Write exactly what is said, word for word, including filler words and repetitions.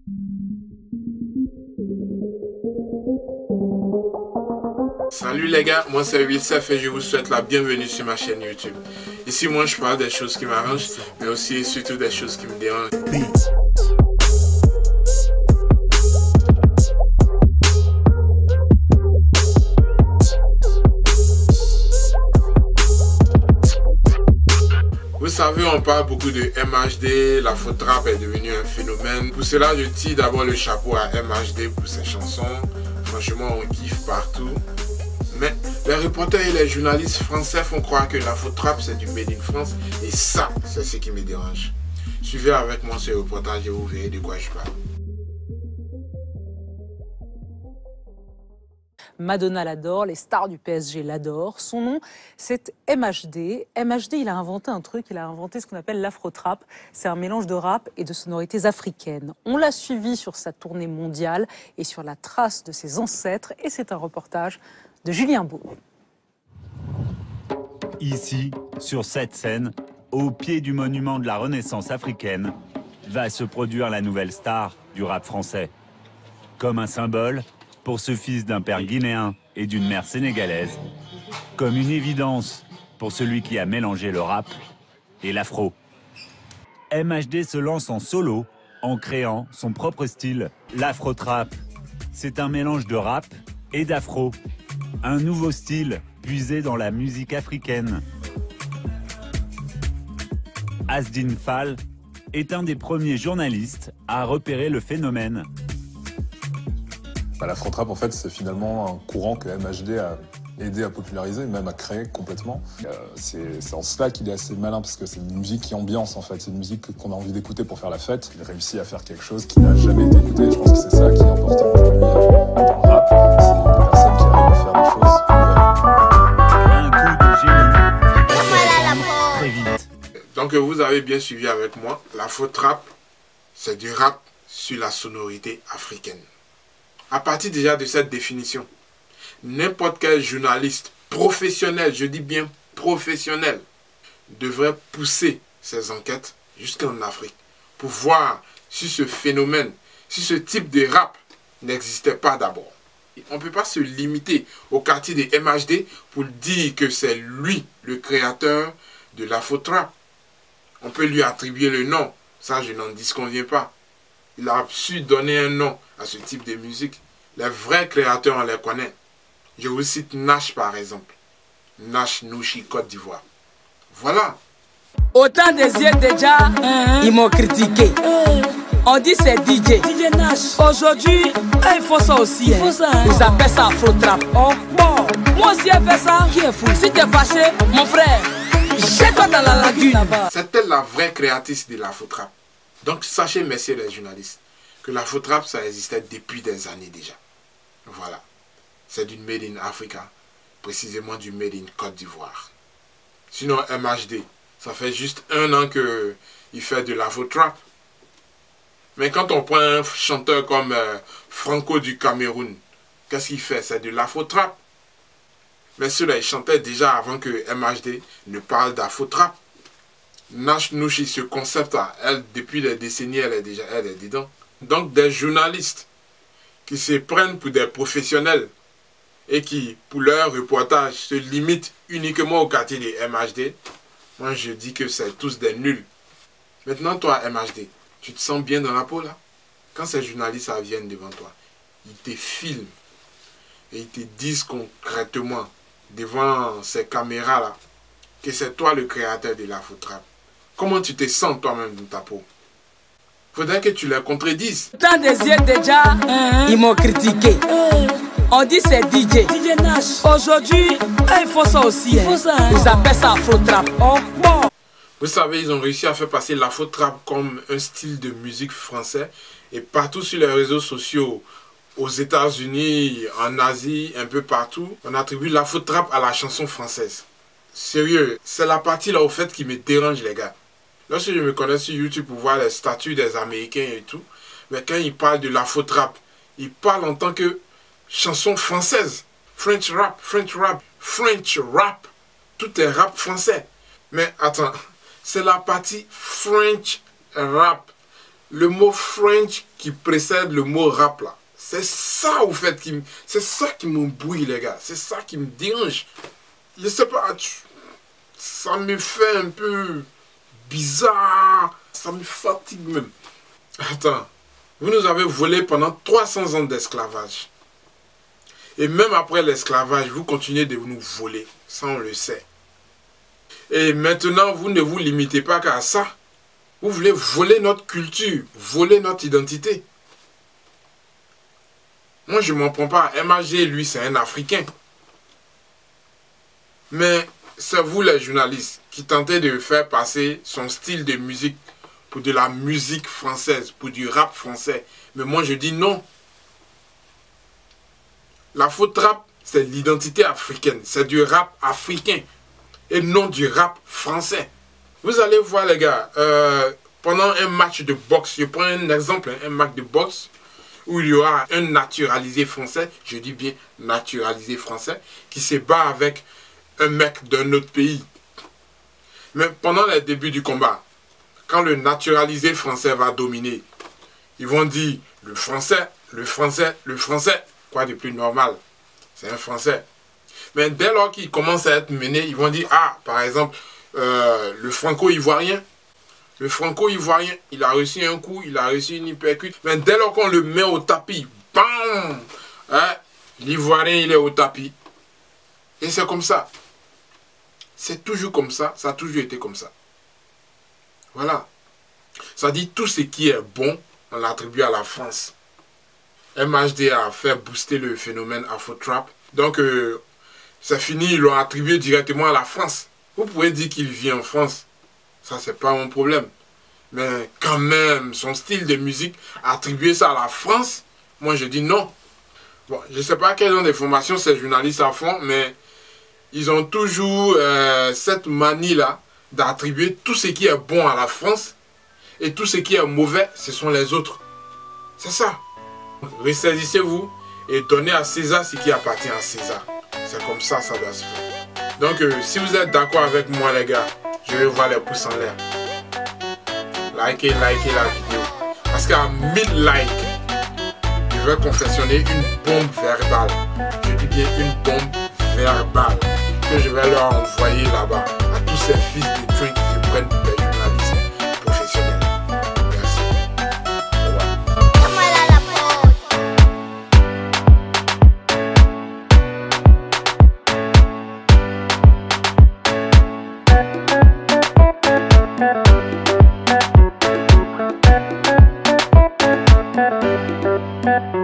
Salut les gars, moi c'est Wilsef et je vous souhaite la bienvenue sur ma chaîne YouTube. Ici moi je parle des choses qui m'arrangent, mais aussi et surtout des choses qui me dérangent. Vous savez, on parle beaucoup de M H D, l'afro-trap est devenu un phénomène. Pour cela, je tire d'abord le chapeau à M H D pour ses chansons. Franchement, on kiffe partout. Mais les reporters et les journalistes français font croire que l'afro-trap c'est du made in France. Et ça, c'est ce qui me dérange. Suivez avec moi ce reportage et vous verrez de quoi je parle. Madonna l'adore, les stars du P S G l'adorent. Son nom, c'est M H D. M H D, il a inventé un truc, il a inventé ce qu'on appelle l'afro-trap. C'est un mélange de rap et de sonorités africaines. On l'a suivi sur sa tournée mondiale et sur la trace de ses ancêtres. Et c'est un reportage de Julien Beau. Ici, sur cette scène, au pied du monument de la Renaissance africaine, va se produire la nouvelle star du rap français. Comme un symbole, pour ce fils d'un père guinéen et d'une mère sénégalaise, comme une évidence pour celui qui a mélangé le rap et l'afro. M H D se lance en solo en créant son propre style, l'afro-trap. C'est un mélange de rap et d'afro, un nouveau style puisé dans la musique africaine. Asdin Fall est un des premiers journalistes à repérer le phénomène. Bah, l'afro-trap, en fait, c'est finalement un courant que M H D a aidé à populariser, même à créer complètement. Euh, c'est en cela qu'il est assez malin, parce que c'est une musique qui ambiance, en fait. C'est une musique qu'on a envie d'écouter pour faire la fête. Il réussit à faire quelque chose qui n'a jamais été écouté. Je pense que c'est ça qui est important aujourd'hui euh, dans le rap. C'est des personnes qui arrivent à faire des choses nouvelles. Un coup de génie qui va très vite. Donc vous avez bien suivi avec moi. L'afro-trap, c'est du rap sur la sonorité africaine. À partir déjà de cette définition, n'importe quel journaliste professionnel, je dis bien professionnel, devrait pousser ses enquêtes jusqu'en Afrique pour voir si ce phénomène, si ce type de rap n'existait pas d'abord. On ne peut pas se limiter au quartier de M H D pour dire que c'est lui le créateur de l'afro-trap. On peut lui attribuer le nom, ça je n'en disconviens pas. Il a su donner un nom à ce type de musique. Les vrais créateurs, on les connaît. Je vous cite Nash par exemple. Nash Nouchi, Côte d'Ivoire. Voilà. Autant des yeux déjà, mmh. Ils m'ont critiqué. Mmh. On dit c'est D J. D J Nash. Aujourd'hui, ils font ça aussi. Ils, hein. ça, hein. Ils appellent ça afro-trap. Oh bon. Moi aussi, elle fait ça. Qui est fou? Si t'es fâché, mon frère, jette-toi dans la lagune. C'est elle la vraie créatrice de l'afro-trap. Donc sachez, messieurs les journalistes, que l'afro-trap, ça existait depuis des années déjà. Voilà. C'est du Made in Africa, précisément du Made in Côte d'Ivoire. Sinon, M H D, ça fait juste un an qu'il fait de l'afro-trap. Mais quand on prend un chanteur comme euh, Franco du Cameroun, qu'est-ce qu'il fait? C'est de l'afro-trap. Mais ceux-là, ils chantaient déjà avant que M H D ne parle d'afro-trap. Nash Nouchi, ce concept-là, elle, depuis des décennies, elle est déjà elle est dedans. Donc, des journalistes qui se prennent pour des professionnels et qui, pour leur reportage, se limitent uniquement au quartier des M H D, moi, je dis que c'est tous des nuls. Maintenant, toi, M H D, tu te sens bien dans la peau, là? Quand ces journalistes viennent devant toi, ils te filment et ils te disent concrètement, devant ces caméras-là, que c'est toi le créateur de l'afro-trap. Comment tu te sens toi-même dans ta peau? Faudrait que tu les contredises. Tant des yeux déjà, mmh. Ils m'ont critiqué. Mmh. On dit c'est D J. D J Nash. Aujourd'hui, ils font ça aussi. Ils, hein. ça, hein. Ils appellent ça afro-trap. Oh bon. Vous savez, ils ont réussi à faire passer l'afro-trap comme un style de musique français. Et partout sur les réseaux sociaux, aux États-Unis, en Asie, un peu partout, on attribue l'afro-trap à la chanson française. Sérieux, c'est la partie là au fait qui me dérange les gars. Lorsque je me connais sur YouTube pour voir les statuts des Américains et tout, mais quand ils parlent de l'afro-trap, ils parlent en tant que chanson française. French rap, French rap, French rap. Tout est rap français. Mais attends, c'est la partie French rap. le mot French qui précède le mot rap là. C'est ça au fait qui c'est ça qui m'embrouille les gars. C'est ça qui me dérange. Je sais pas, ça me fait un peu bizarre. Ça me fatigue même. Attends, vous nous avez volé pendant trois cents ans d'esclavage. Et même après l'esclavage, vous continuez de nous voler. Ça, on le sait. Et maintenant, vous ne vous limitez pas qu'à ça. Vous voulez voler notre culture, voler notre identité. Moi, je ne m'en prends pas. M H D, lui, c'est un Africain. Mais c'est vous, les journalistes, qui tentez de faire passer son style de musique pour de la musique française, pour du rap français. Mais moi, je dis non. L'afro-trap, c'est l'identité africaine. C'est du rap africain et non du rap français. Vous allez voir, les gars, euh, pendant un match de boxe, je prends un exemple, un match de boxe, où il y aura un naturalisé français, je dis bien naturalisé français, qui se bat avec un mec d'un autre pays. Mais pendant les débuts du combat, quand le naturalisé français va dominer, ils vont dire le français, le français, le français. Quoi de plus normal? C'est un français. Mais dès lors qu'il commence à être mené, ils vont dire, ah, par exemple, euh, le franco-ivoirien, le franco-ivoirien, il a reçu un coup, il a reçu une hypercute. Mais dès lors qu'on le met au tapis, bam, hein, l'ivoirien, il est au tapis. Et c'est comme ça. C'est toujours comme ça, ça a toujours été comme ça. Voilà. Ça dit tout ce qui est bon, on l'attribue à la France. M H D a fait booster le phénomène Afro-Trap. Donc, euh, c'est fini, ils l'ont attribué directement à la France. Vous pouvez dire qu'il vit en France. Ça, c'est pas mon problème. Mais quand même, son style de musique, attribuer ça à la France, moi, je dis non. Bon, je sais pas quelles ont des formations ces journalistes à fond, mais ils ont toujours euh, cette manie-là d'attribuer tout ce qui est bon à la France et tout ce qui est mauvais, ce sont les autres. C'est ça. Ressaisissez-vous et donnez à César ce qui appartient à César. C'est comme ça, ça doit se faire. Donc, euh, si vous êtes d'accord avec moi, les gars, je vais voir les pouces en l'air. Likez, likez la vidéo. Parce qu'à mille likes, je vais confectionner une bombe verbale. Je dis bien une bombe verbale. Que je vais leur envoyer là-bas. À tous ces fils de train qui se prennent pour des journalistes professionnels. Merci. Au revoir. Thank you.